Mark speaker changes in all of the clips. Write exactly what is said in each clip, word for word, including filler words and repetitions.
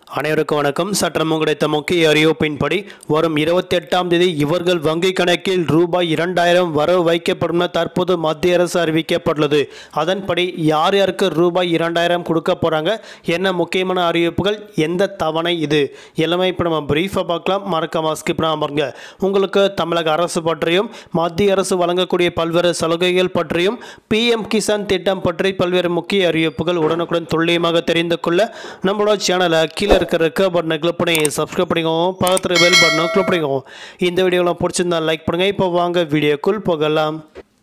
Speaker 1: அனைவருக்கும் வணக்கம். சற்றம் கிடைத்த முக்கிய அறிவிப்பின்படி வரும் இருபத்தி எட்டாம் தேதி இவர்கள் வங்கி கணக்கில் ரூபாய் இரண்டாயிரம் வரவு வைக்கப்படும் என தற்போது மத்திய அரசு அறிவிக்கப்பட்டுள்ளது. அதன்படி யார் யாருக்கு ரூபாய் இரண்டாயிரம் கொடுக்க போகிறாங்க, என்ன முக்கியமான அறிவிப்புகள், எந்த தவணை, இது எல்லாமே இப்போ நம்ம பிரீஃபாக பார்க்கலாம். மறக்காம ஸ்கிப் பண்ணாம பாருங்க. உங்களுக்கு தமிழக அரசு பற்றியும் மத்திய அரசு வழங்கக்கூடிய பல்வேறு சலுகைகள் பற்றியும் பிஎம் கிசான் திட்டம் பற்றி பல்வேறு முக்கிய அறிவிப்புகள் உடனுக்குடன் துல்லியமாக தெரிந்து கொள்ள நம்மளோட சேனலை கீழே இருக்கிற ரெக்க பட்டனை கிளிக் பண்ணி சப்ஸ்கிரைப் பண்ணிக்கோங்க. பக்கத்தில் பெல் பட்டனை கிளிக் பண்ணிக்கோங்க. இந்த வீடியோலாம் பிடிச்சிருந்தா லைக் பண்ணுங்கள். இப்போ வாங்க வீடியோக்குள் போகலாம்.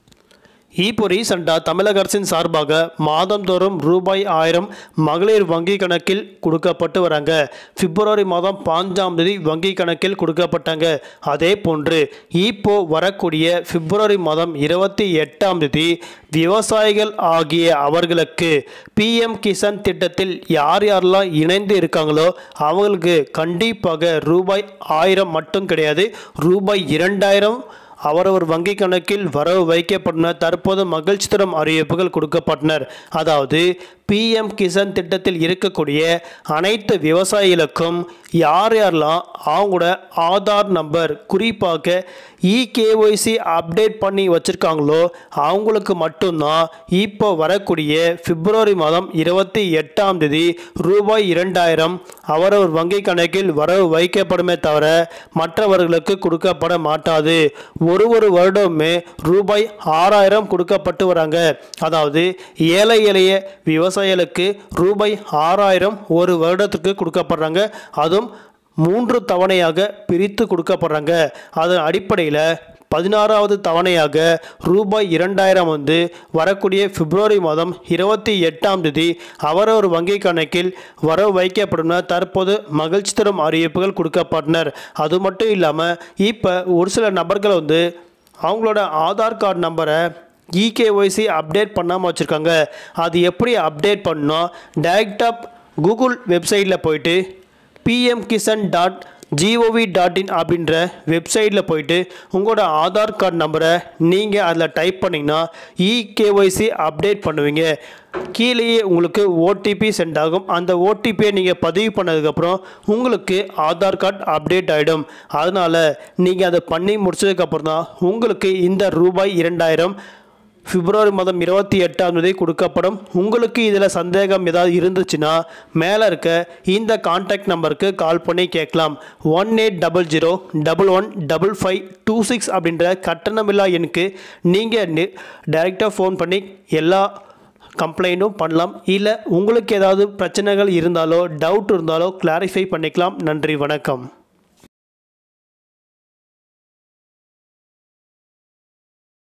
Speaker 1: இப்போ ரீசெண்டாக தமிழக அரசின் சார்பாக மாதந்தோறும் ரூபாய் ஆயிரம் மகளிர் வங்கி கணக்கில் கொடுக்கப்பட்டு வராங்க. பிப்ரவரி மாதம் பாஞ்சாம் தேதி வங்கி கணக்கில் கொடுக்கப்பட்டாங்க. அதே போன்று இப்போ வரக்கூடிய பிப்ரவரி மாதம் இருபத்தி எட்டாம் தேதி விவசாயிகள் ஆகிய அவர்களுக்கு பிஎம் கிசான் திட்டத்தில் யார் யாரெல்லாம் இணைந்து இருக்காங்களோ அவங்களுக்கு கண்டிப்பாக ரூபாய் ஆயிரம் மட்டும் கிடையாது, ரூபாய் இரண்டாயிரம் அவரவர் வங்கி கணக்கில் வரவு வைக்கப்பட்டன. தற்போது மகிழ்ச்சி தரும் அறிவிப்புகள் கொடுக்கப்பட்டனர். அதாவது பிஎம் கிசான் திட்டத்தில் இருக்கக்கூடிய அனைத்து விவசாயிகளுக்கும் யார் யாரெல்லாம் அவங்களோட ஆதார் நம்பர், குறிப்பாக இகேஒய்சி அப்டேட் பண்ணி வச்சுருக்காங்களோ அவங்களுக்கு மட்டும்தான் இப்போ வரக்கூடிய பிப்ரவரி மாதம் இருபத்தி எட்டாம் தேதி ரூபாய் இரண்டாயிரம் அவரவர் வங்கி கணக்கில் வரவு வைக்கப்படுமே தவிர மற்றவர்களுக்கு கொடுக்கப்பட மாட்டாது. ஒரு ஒரு வருடமே ரூபாய் ஆறாயிரம் கொடுக்கப்பட்டு வராங்க. அதாவது ஏழை எளிய விவசாயிகளுக்கு ரூபாய் ஆறாயிரம் ஒரு வருடத்துக்கு கொடுக்கப்படுறாங்க. அதுவும் மூன்று தவணையாக பிரித்து கொடுக்கப்படுறாங்க. அதன் அடிப்படையில் பதினாறாவது தவணையாக ரூபாய் இரண்டாயிரம் வந்து வரக்கூடிய பிப்ரவரி மாதம் இருபத்தி எட்டாம் தேதி அவரவர் வங்கி கணக்கில் வரவு வைக்கப்படும் தற்போது மகிழ்ச்சி தரும் அறிவிப்புகள் கொடுக்கப்பட்டனர். அது மட்டும் இல்லாமல் இப்போ ஒரு சில நபர்கள் வந்து அவங்களோட ஆதார் கார்டு நம்பரை இகேஒய்சி அப்டேட் பண்ணாமல் வச்சுருக்காங்க. அது எப்படி அப்டேட் பண்ணோம், டைரெக்டாக கூகுள் வெப்சைட்டில் போயிட்டு PM Kisan dot gov dot in அப்படின்ற வெப்சைட்டில் போயிட்டு உங்களோட ஆதார் கார்டு நம்பரை நீங்கள் அதில் டைப் பண்ணிங்கன்னா இகேஒய்சி அப்டேட் பண்ணுவீங்க. கீழேயே உங்களுக்கு ஓடிபி சென்ட் ஆகும். அந்த ஓடிபியை நீங்கள் பதிவு பண்ணதுக்கப்புறம் உங்களுக்கு ஆதார் கார்டு அப்டேட் ஆகிடும். அதனால் நீங்கள் அதை பண்ணி முடிச்சதுக்கப்புறம் தான் உங்களுக்கு இந்த ரூபாய் இரண்டாயிரம் பிப்ரவரி மாதம் இருபத்தி எட்டாம் தேதி கொடுக்கப்படும். உங்களுக்கு இதில் சந்தேகம் ஏதாவது இருந்துச்சுன்னா மேலே இருக்க இந்த கான்டாக்ட் நம்பருக்கு கால் பண்ணி கேட்கலாம். One eight double zero double one double five two six அப்படின்ற கட்டணமில்லா எண்ணுக்கு நீங்கள் டைரெக்டாக ஃபோன் பண்ணி எல்லா கம்ப்ளைண்ட்டும் பண்ணலாம். இல்லை உங்களுக்கு ஏதாவது பிரச்சனைகள் இருந்தாலோ டவுட் இருந்தாலோ கிளாரிஃபை பண்ணிக்கலாம். நன்றி, வணக்கம்.